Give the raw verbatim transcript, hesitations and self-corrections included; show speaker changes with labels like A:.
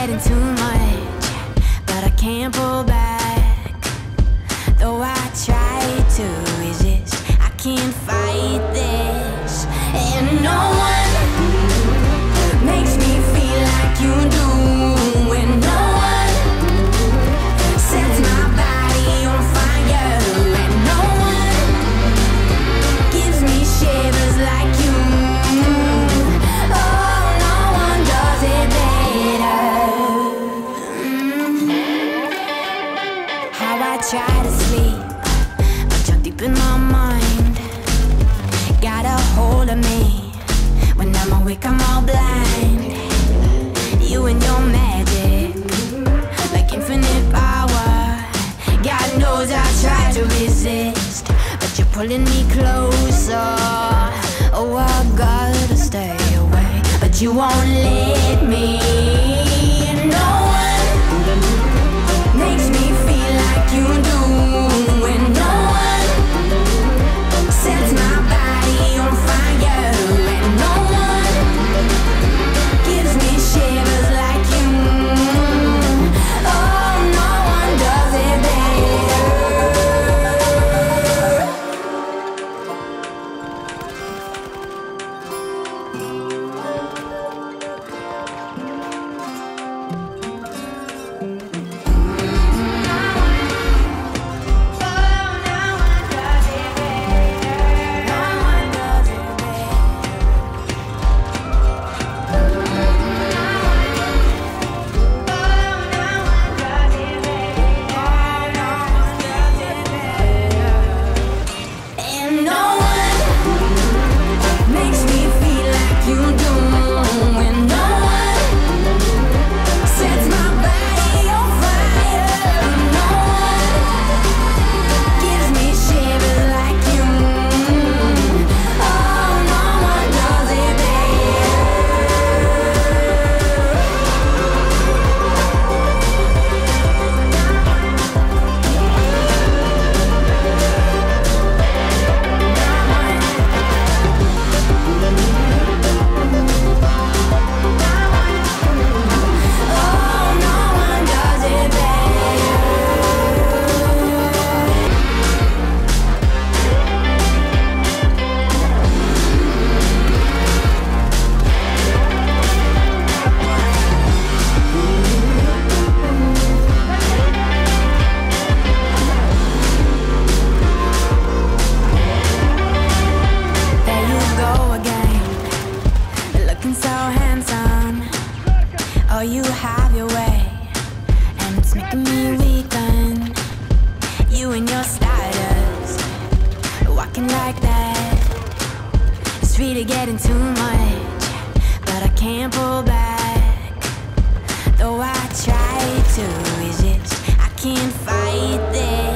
A: getting too much, but I can't pull back. Though I try to resist, I can't fight this. And no one makes me feel like you do. And no one sets my body on fire. And no one gives me shivers like you. Oh, no one does it better. Mm. How I try to sleep, but you're deep in my mind. Got a hold of me. When I'm awake, I'm all blind. You and your magic, like infinite power. God knows I try to resist, but you're pulling me closer. Oh, I gotta stay away, but you won't let me. No one makes me feel like you do. And no one sets my body on fire. And no one gives me shivers like you. Oh, no one does it better. You have your way, and it's making me weaken. You and your stardust, walking like that. It's really getting too much, but I can't pull back. Though I try to resist, I can't fight this.